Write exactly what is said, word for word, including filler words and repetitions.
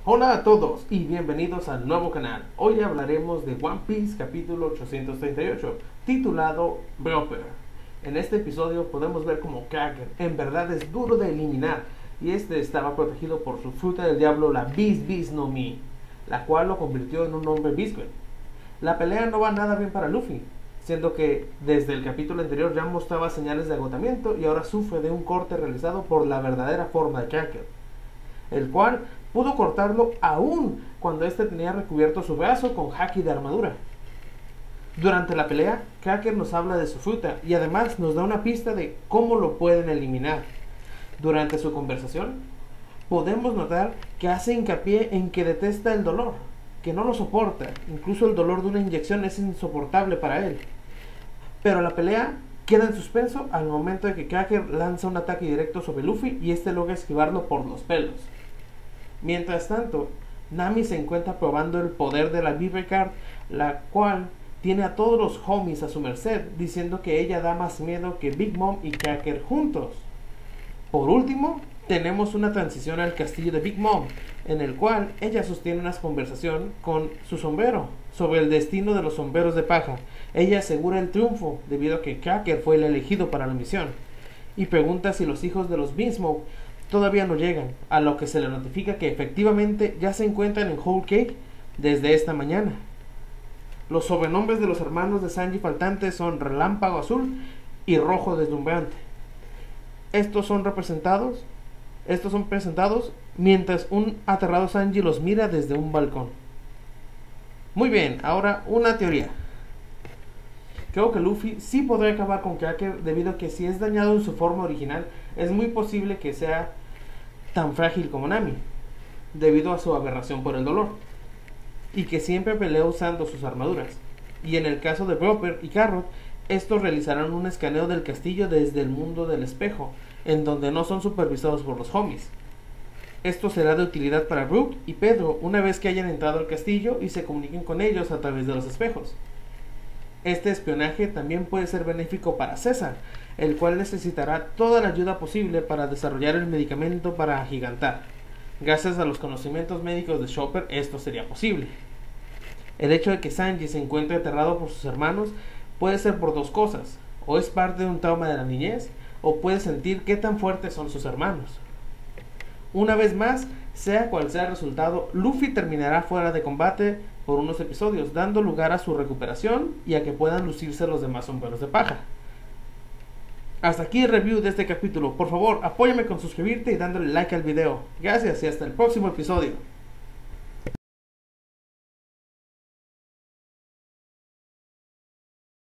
Hola a todos y bienvenidos al nuevo canal. Hoy hablaremos de One Piece capítulo ochocientos treinta y ocho, titulado Chopper. En este episodio podemos ver cómo Cracker en verdad es duro de eliminar, y este estaba protegido por su fruta del diablo, la Beast Beast no Mi, la cual lo convirtió en un hombre Biscuit. La pelea no va nada bien para Luffy, siendo que desde el capítulo anterior ya mostraba señales de agotamiento y ahora sufre de un corte realizado por la verdadera forma de Cracker, el cual pudo cortarlo aún cuando este tenía recubierto su brazo con haki de armadura. Durante la pelea, Cracker nos habla de su fruta y además nos da una pista de cómo lo pueden eliminar. Durante su conversación, podemos notar que hace hincapié en que detesta el dolor, que no lo soporta, incluso el dolor de una inyección es insoportable para él. Pero la pelea queda en suspenso al momento de que Cracker lanza un ataque directo sobre Luffy y este logra esquivarlo por los pelos. Mientras tanto, Nami se encuentra probando el poder de la Beaver Card, la cual tiene a todos los homies a su merced, diciendo que ella da más miedo que Big Mom y Cracker juntos. Por último, tenemos una transición al castillo de Big Mom, en el cual ella sostiene una conversación con su sombrero sobre el destino de los sombreros de paja. Ella asegura el triunfo debido a que Cracker fue el elegido para la misión, y pregunta si los hijos de los Beansmoke todavía no llegan, a lo que se le notifica que efectivamente ya se encuentran en Whole Cake desde esta mañana. Los sobrenombres de los hermanos de Sanji faltantes son Relámpago Azul y Rojo Deslumbrante. Estos son representados, estos son presentados mientras un aterrado Sanji los mira desde un balcón. Muy bien, ahora una teoría. Creo que Luffy sí podrá acabar con Cracker debido a que si es dañado en su forma original, es muy posible que sea tan frágil como Nami, debido a su aberración por el dolor, y que siempre pelea usando sus armaduras. Y en el caso de Chopper y Carrot, estos realizarán un escaneo del castillo desde el mundo del espejo, en donde no son supervisados por los homies. Esto será de utilidad para Brook y Pedro una vez que hayan entrado al castillo y se comuniquen con ellos a través de los espejos. Este espionaje también puede ser benéfico para César, el cual necesitará toda la ayuda posible para desarrollar el medicamento para agigantar. Gracias a los conocimientos médicos de Chopper, esto sería posible. El hecho de que Sanji se encuentre aterrado por sus hermanos puede ser por dos cosas: o es parte de un trauma de la niñez, o puede sentir qué tan fuertes son sus hermanos. Una vez más, sea cual sea el resultado, Luffy terminará fuera de combate por unos episodios, dando lugar a su recuperación y a que puedan lucirse los demás sombreros de paja. Hasta aquí el review de este capítulo. Por favor, apóyame con suscribirte y dándole like al video. Gracias y hasta el próximo episodio.